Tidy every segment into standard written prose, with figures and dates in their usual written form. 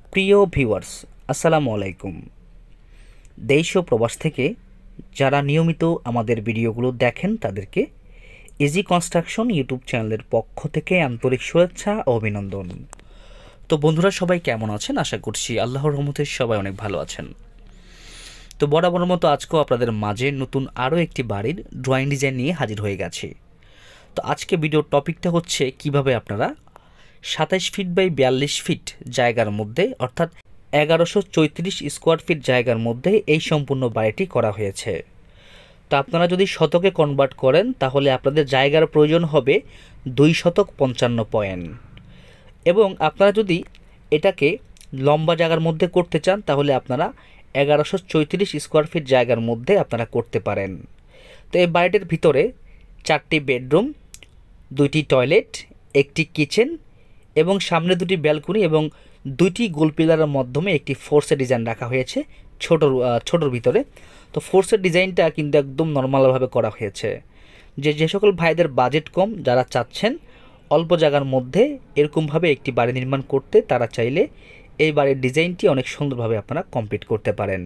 প্রিয় ভিউয়ার্স, আসসালামু আলাইকুম। দেশ ও প্রবাস থেকে যারা নিয়মিত আমাদের ভিডিওগুলো দেখেন তাদেরকে ইজি কনস্ট্রাকশন ইউটিউব চ্যানেলের পক্ষ থেকে আন্তরিক শুভেচ্ছা ও অভিনন্দন। তো বন্ধুরা, সবাই কেমন আছেন? আশা করছি আল্লাহর রহমতে সবাই অনেক ভালো আছেন। তো বরাবর মতো আজকেও আপনাদের মাঝে নতুন আরও একটি বাড়ির ড্রয়িং ডিজাইন নিয়ে হাজির হয়ে গেছে। তো আজকে ভিডিওর টপিকটা হচ্ছে কিভাবে আপনারা 27 ফিট বাই 42 ফিট জায়গার মধ্যে, অর্থাৎ 1134 স্কোয়ার ফিট জায়গার মধ্যে এই সম্পূর্ণ বাড়িটি করা হয়েছে। তো আপনারা যদি শতকে কনভার্ট করেন তাহলে আপনাদের জায়গার প্রয়োজন হবে 2 শতক 55 পয়েন্ট, এবং আপনারা যদি এটাকে লম্বা জায়গার মধ্যে করতে চান তাহলে আপনারা 1134 স্কোয়ার ফিট জায়গার মধ্যে আপনারা করতে পারেন। তো এই বাড়িটির ভিতরে 4টি বেডরুম, 2টি টয়লেট, একটি কিচেন এবং সামনে 2টি ব্যালকনি এবং 2টি গোল পিলারের মাধ্যমে একটি ফোর্সের ডিজাইন রাখা হয়েছে ছোটোর ভিতরে। তো ফোর্সের ডিজাইনটা কিন্তু একদম নর্মালভাবে করা হয়েছে। যে সকল ভাইদের বাজেট কম, যারা চাচ্ছেন অল্প জায়গার মধ্যে এরকমভাবে একটি বাড়ি নির্মাণ করতে, তারা চাইলে এই বাড়ির ডিজাইনটি অনেক সুন্দরভাবে আপনারা কমপ্লিট করতে পারেন।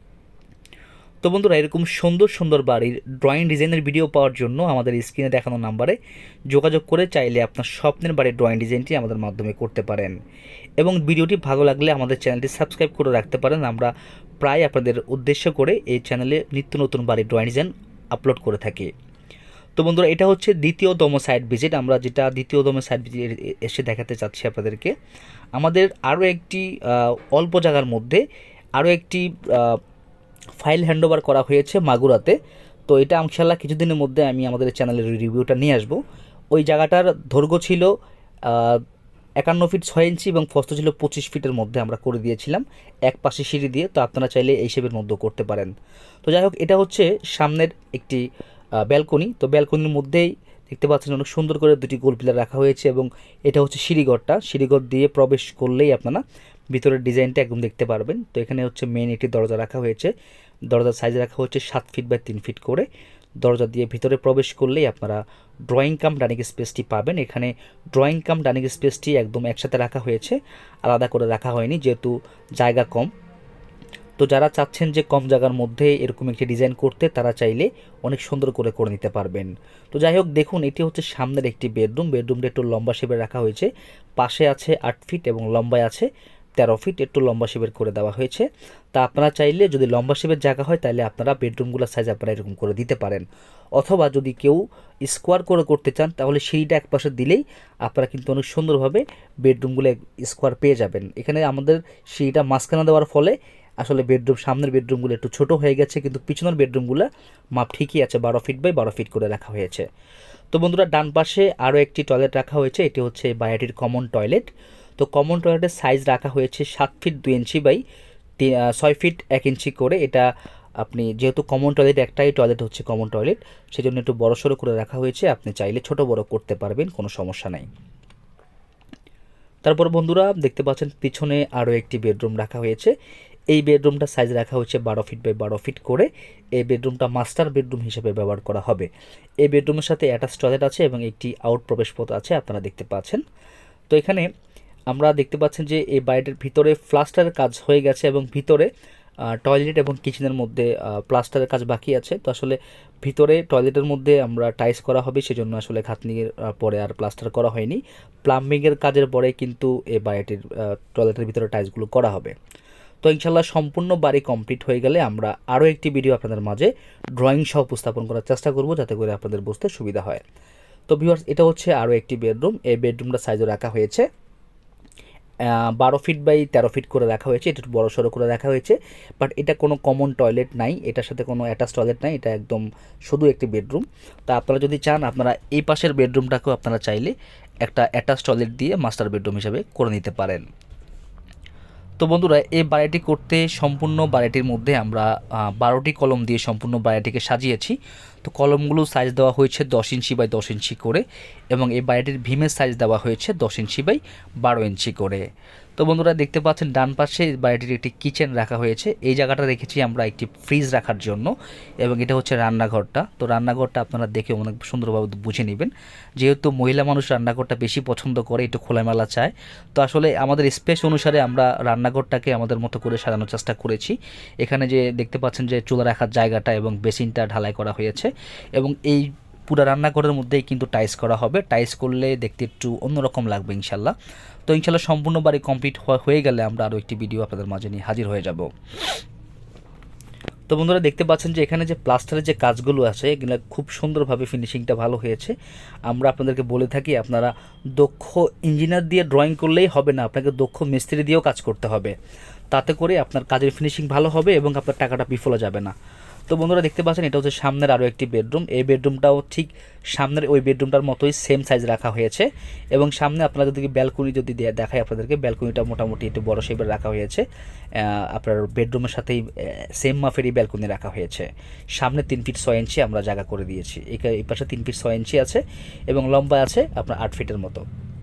তো বন্ধুরা, এরকম সুন্দর সুন্দর বাড়ির ড্রয়িং ডিজাইনের ভিডিও পাওয়ার জন্য আমাদের স্ক্রিনে দেখানো নাম্বারে যোগাযোগ করে চাইলে আপনার স্বপ্নের বাড়ির ড্রয়িং ডিজাইনটি আমাদের মাধ্যমে করতে পারেন। এবং ভিডিওটি ভালো লাগলে আমাদের চ্যানেলটি সাবস্ক্রাইব করে রাখতে পারেন। আমরা প্রায় আপনাদের উদ্দেশ্য করে এই চ্যানেলে নিত্য নতুন বাড়ির ড্রয়িং ডিজাইন আপলোড করে থাকি। তো বন্ধুরা, এটা হচ্ছে দ্বিতীয়তম সাইট ভিজিট। আমরা যেটা দ্বিতীয়তম সাইট ভিজিট এসে দেখাতে চাচ্ছি আপনাদেরকে, আমাদের আরও একটি অল্প জায়গার মধ্যে আরও একটি ফাইল হ্যান্ডওভার করা হয়েছে মাগুরাতে। তো এটা ইনশাআল্লাহ কিছুদিনের মধ্যে আমি আমাদের চ্যানেলের রিভিউটা নিয়ে আসব। ওই জায়গাটার দৈর্ঘ্য ছিল 51 ফিট 6 ইঞ্চি এবং প্রস্থ ছিল 25 ফিটের মধ্যে আমরা করে দিয়েছিলাম এক পাশে সিঁড়ি দিয়ে। তো আপনারা চাইলে এই শেপের মধ্যেও করতে পারেন। তো যাই হোক, এটা হচ্ছে সামনের একটি ব্যালকনি। তো ব্যালকনির মধ্যেই দেখতে পাচ্ছেন অনেক সুন্দর করে 2টি গোল পিলার রাখা হয়েছে এবং এটা হচ্ছে সিঁড়িঘর দিয়ে প্রবেশ করলেই আপনারা ভিতরের ডিজাইনটা একদম দেখতে পারবেন। তো এখানে হচ্ছে মেন একটি দরজা রাখা হয়েছে। দরজার সাইজ রাখা হচ্ছে 7 ফিট বাই 3 ফিট করে। দরজা দিয়ে ভিতরে প্রবেশ করলেই আপনারা ড্রয়িং কাম ডাইনিং স্পেসটি পাবেন। এখানে ড্রয়িং কাম ডাইনিং স্পেসটি একদম একসাথে রাখা হয়েছে, আলাদা করে রাখা হয়নি যেহেতু জায়গা কম। তো যারা চাচ্ছেন যে কম জায়গার মধ্যে এরকম একটি ডিজাইন করতে, তারা চাইলে অনেক সুন্দর করে নিতে পারবেন। তো যাই হোক, দেখুন এটি হচ্ছে সামনের একটি বেডরুমটা একটু লম্বা শেপের রাখা হয়েছে। পাশে আছে 8 ফিট এবং লম্বায় আছে 13 ফিট, একটু লম্বা শেপের করে দেওয়া হয়েছে। তা আপনারা চাইলে যদি লম্বা শেপের জায়গা হয় তাহলে আপনারা বেডরুমগুলোর সাইজ আপনারা এরকম করে দিতে পারেন, অথবা যদি কেউ স্কোয়ার করে করতে চান তাহলে সিঁড়িটা এক পাশে দিলেই আপনারা কিন্তু অনেক সুন্দরভাবে বেডরুমগুলো স্কোয়ার পেয়ে যাবেন। এখানে আমাদের সিঁড়িটা মাঝখানে দেওয়ার ফলে আসলে সামনের বেডরুমগুলো একটু ছোট হয়ে গেছে, কিন্তু পিছনের বেডরুমগুলো মাপ ঠিকই আছে, 12 ফিট বাই 12 ফিট করে রাখা হয়েছে। তো বন্ধুরা, ডান পাশে আরও একটি টয়লেট রাখা হয়েছে। এটি হচ্ছে বাড়িটির কমন টয়লেট। তো কমন টয়লেটের সাইজ রাখা হয়েছে 7 ফিট 2 ইঞ্চি বাই 6 ফিট 1 ইঞ্চি করে। এটা আপনি যেহেতু কমন টয়লেট, একটাই টয়লেট হচ্ছে কমন টয়লেট, সেজন্য একটু বড়সড় করে রাখা হয়েছে। আপনি চাইলে ছোট বড় করতে পারবেন, কোনো সমস্যা নাই। তারপর বন্ধুরা, দেখতে পাচ্ছেন পিছনে আরও একটি বেডরুম রাখা হয়েছে। এই বেডরুমটা সাইজ রাখা হয়েছে 12 ফিট বাই 12 ফিট করে। এই বেডরুমটা মাস্টার বেডরুম হিসেবে ব্যবহার করা হবে। এই বেডরুমের সাথে অ্যাটাচ টয়লেট আছে এবং একটি আউট প্রবেশপথ আছে, আপনারা দেখতে পাচ্ছেন। তো এখানে আমরা দেখতে পাচ্ছেন যে এই বাড়িটির ভিতরে প্লাস্টারের কাজ হয়ে গেছে এবং ভিতরে টয়লেট এবং কিচেনের মধ্যে প্লাস্টারের কাজ বাকি আছে। তো আসলে ভিতরে টয়লেটের মধ্যে আমরা টাইলস করা হবে, সেজন্য আসলে খাতনির পরে আর প্লাস্টার করা হয়নি। প্লাম্বিংয়ের কাজের পরে কিন্তু এই বাড়িটির টয়লেটের ভিতরে টাইলসগুলো করা হবে। তো ইনশাল্লাহ সম্পূর্ণ বাড়ি কমপ্লিট হয়ে গেলে আমরা আরও একটি ভিডিও আপনাদের মাঝে ড্রয়িং সহ উপস্থাপন করার চেষ্টা করব, যাতে করে আপনাদের বুঝতে সুবিধা হয়। তো ভিউয়ার্স, এটা হচ্ছে আরও একটি বেডরুম। এই বেডরুমটা সাইজও রাখা হয়েছে 12 ফিট বাই 13 ফিট করে রাখা হয়েছে। এটা একটু বড় সড়ো করে রাখা হয়েছে, বাট এটা কোনো কমন টয়লেট নাই, এটার সাথে কোনো অ্যাটাচ টয়লেট নাই, এটা একদম শুধু একটি বেডরুম। তা আপনারা যদি চান, আপনারা এই পাশের বেডরুমটাকেও আপনারা চাইলে একটা অ্যাটাচ টয়লেট দিয়ে মাস্টার বেডরুম হিসেবে করে নিতে পারেন। তো বন্ধুরা, এই বাড়িটি করতে সম্পূর্ণ বাড়িটির মধ্যে আমরা 12টি কলম দিয়ে সম্পূর্ণ বাড়িটিকে সাজিয়েছি। তো কলমগুলো সাইজ দেওয়া হয়েছে 10 ইঞ্চি বাই 10 ইঞ্চি করে এবং এই বাড়িটির ভীমের সাইজ দেওয়া হয়েছে 10 ইঞ্চি বাই 12 ইঞ্চি করে। তো বন্ধুরা দেখতে পাচ্ছেন ডান পাশে বাড়িটির একটি কিচেন রাখা হয়েছে। এই জায়গাটা রেখেছি আমরা একটি ফ্রিজ রাখার জন্য, এবং এটা হচ্ছে রান্নাঘরটা। তো রান্নাঘরটা আপনারা দেখে অনেক সুন্দরভাবে বুঝে নেবেন, যেহেতু মহিলা মানুষ রান্নাঘরটা বেশি পছন্দ করে, একটু খোলামেলা চায়। তো আসলে আমাদের স্পেস অনুসারে আমরা রান্নাঘরটাকে আমাদের মতো করে সাজানোর চেষ্টা করেছি। এখানে যে দেখতে পাচ্ছেন যে চুলা রাখার জায়গাটা এবং বেসিনটা ঢালাই করা হয়েছে, এবং এই পুরো রান্নাঘরের মধ্যেই কিন্তু টাইলস করা হবে। টাইলস করলে দেখতে একটু অন্যরকম লাগবে ইনশাল্লাহ। তো ইনশাল্লাহ সম্পূর্ণ বাড়ি কমপ্লিট হয়ে গেলে আমরা আরও একটি ভিডিও আপনাদের মাঝে নিয়ে হাজির হয়ে যাব। তো বন্ধুরা দেখতে পাচ্ছেন যে এখানে যে প্লাস্টারের যে কাজগুলো আছে এগুলো খুব সুন্দরভাবে ফিনিশিংটা ভালো হয়েছে। আমরা আপনাদেরকে বলে থাকি আপনারা দক্ষ ইঞ্জিনিয়ার দিয়ে ড্রয়িং করলেই হবে না, আপনাকে দক্ষ মিস্ত্রি দিয়েও কাজ করতে হবে। তাতে করে আপনার কাজের ফিনিশিং ভালো হবে এবং আপনার টাকাটা বিফলে যাবে না। তো বন্ধুরা দেখতে পাচ্ছেন এটা হচ্ছে সামনের আরও একটি বেডরুম। এই বেডরুমটাও ঠিক সামনের ওই বেডরুমটার মতোই সেম সাইজ রাখা হয়েছে, এবং সামনে আপনারা যদি ব্যালকনি যদি দেখায় আপনাদেরকে, ব্যালকনিটা মোটামুটি একটু বড় শেপের রাখা হয়েছে। আপনার বেডরুমের সাথেই সেম মাপেরই ব্যালকনি রাখা হয়েছে। সামনে 3 ফিট 6 ইঞ্চি আমরা জায়গা করে দিয়েছি। এই পাশে 3 ফিট 6 ইঞ্চি আছে এবং লম্বা আছে আপনার 8 ফিটের মতো।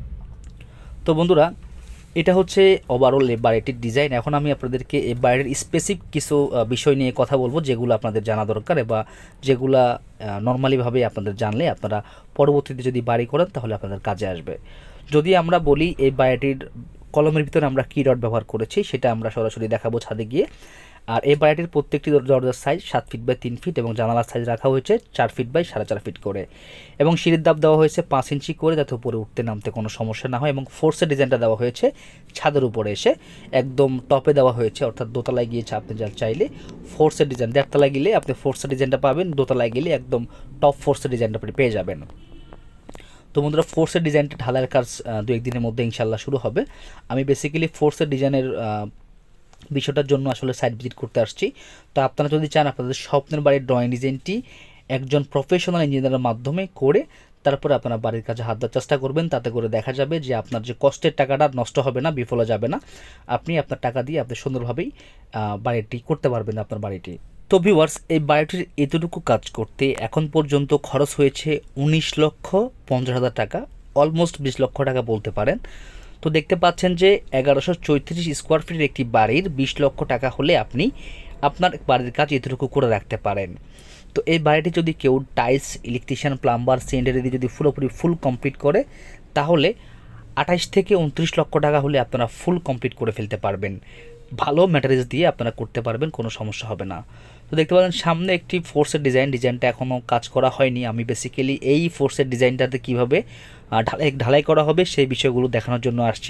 তো বন্ধুরা এটা হচ্ছে ওভারঅল এই বাড়িটির ডিজাইন। এখন আমি আপনাদেরকে এই বাড়ির স্পেসিফিক কিছু বিষয় নিয়ে কথা বলবো, যেগুলো আপনাদের জানা দরকার, বা যেগুলা নর্মালিভাবে আপনাদের জানলে আপনারা পরবর্তীতে যদি বাড়ি করেন তাহলে আপনাদের কাজে আসবে। যদি আমরা বলি এই বাড়িটির কলমের ভিতরে আমরা কী রড ব্যবহার করেছি সেটা আমরা সরাসরি দেখাবো ছাদে গিয়ে। আর এই বাড়িটির প্রত্যেকটি দরজার সাইজ 7 ফিট বাই 3 ফিট এবং জানালার সাইজ রাখা হয়েছে 4 ফিট বাই 4.5 ফিট করে, এবং সিঁড়ির দাব দেওয়া হয়েছে 5 ইঞ্চি করে, যাতে উপরে উঠতে নামতে কোনো সমস্যা না হয়। এবং ফোর্সের ডিজাইনটা দেওয়া হয়েছে ছাদের উপরে এসে একদম টপে দেওয়া হয়েছে, অর্থাৎ দোতলায় গিয়েছে আপনি চাইলে ফোর্সের ডিজাইন, 1.5 তলায় গেলে আপনি ফোর্সের ডিজাইনটা পাবেন, দোতলায় গেলে একদম টপ ফোর্সের ডিজাইনটা আপনি পেয়ে যাবেন। তো বন্ধুরা ফোর্সের ডিজাইনটা ঢালাইয়ের কাজ 2-1 দিনের মধ্যে ইনশাল্লাহ শুরু হবে। আমি বেসিক্যালি ফোর্সের ডিজাইনের বিষয়টার জন্য আসলে সাইট ভিজিট করতে আসছি। তো আপনারা যদি চান আপনাদের স্বপ্নের বাড়ির ড্রয়িং ডিজাইনটি একজন প্রফেশনাল ইঞ্জিনিয়ারের মাধ্যমে করে তারপরে আপনারা বাড়ির কাজে হাত দেওয়ার চেষ্টা করবেন, তাতে করে দেখা যাবে যে আপনার যে কষ্টের টাকাটা নষ্ট হবে না, বিফলে যাবে না। আপনি আপনার টাকা দিয়ে আপনি সুন্দরভাবেই বাড়িটি করতে পারবেন আপনার বাড়িটি। তো ভিউয়ার্স এই বাড়িটির এতটুকু কাজ করতে এখন পর্যন্ত খরচ হয়েছে 19,50,000 টাকা, অলমোস্ট 20 লক্ষ টাকা বলতে পারেন। তো দেখতে পাচ্ছেন যে 1134 স্কোয়ার ফিটের একটি বাড়ির 20 লক্ষ টাকা হলে আপনি আপনার বাড়ির কাজ এতটুকু করে রাখতে পারেন। তো এই বাড়িটি যদি কেউ টাইলস, ইলেকট্রিশিয়ান, প্লাম্বার, সেন্টারে দিয়ে যদি পুরোপুরি ফুল কমপ্লিট করে তাহলে 28 থেকে 29 লক্ষ টাকা হলে আপনারা ফুল কমপ্লিট করে ফেলতে পারবেন। ভালো ম্যাটেরিয়ালস দিয়ে আপনারা করতে পারবেন, কোনো সমস্যা হবে না। তো দেখতে পাচ্ছেন সামনে একটি ফোর্সের ডিজাইনটা এখনও কাজ করা হয়নি। আমি বেসিক্যালি এই ফোর্সের ডিজাইনটাতে কীভাবে ঢালাই করা হবে সেই বিষয়গুলো দেখানোর জন্য আসছি।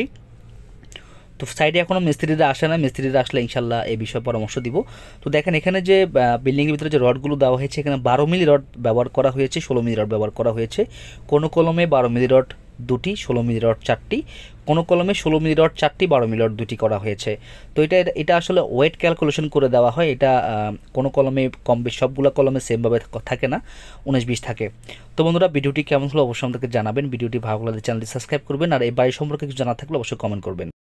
তো সাইডে এখনও মিস্ত্রিরা আসে না, মিস্ত্রিরা আসলে ইনশাল্লাহ এই বিষয়ে পরামর্শ দিব। তো দেখেন এখানে যে বিল্ডিংয়ের ভিতরে যে রডগুলো দেওয়া হয়েছে, এখানে 12 মিলি রড ব্যবহার করা হয়েছে, 16 মিলি রড ব্যবহার করা হয়েছে। কোনো কলমে 12 মিলি রড 2টি, 16 মিলি রড 4টি, কোনো কলমে 16 মিলি রড 4টি, 12 মিলি রড 2টি করা হয়েছে। তো এটা আসলে ওয়েট ক্যালকুলেশন করে দেওয়া হয়। এটা কোনো কলমে কম বেশি, সবগুলো কলমে সেমভাবে থাকে না, 19-20 থাকে। তো বন্ধুরা ভিডিওটি কেমন হলো অবশ্যই আমাদেরকে জানাবেন। ভিডিওটি ভালো লাগলে চ্যানেলটি সাবস্ক্রাইব করবেন, আর এই বাড়ি সম্পর্কে কিছু জানা থাকলে অবশ্যই কমেন্ট করবেন।